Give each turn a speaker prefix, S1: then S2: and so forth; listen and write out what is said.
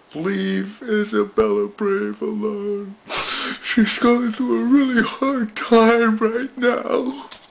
S1: leave Ysabellabrave alone. She's going through a really hard time right now.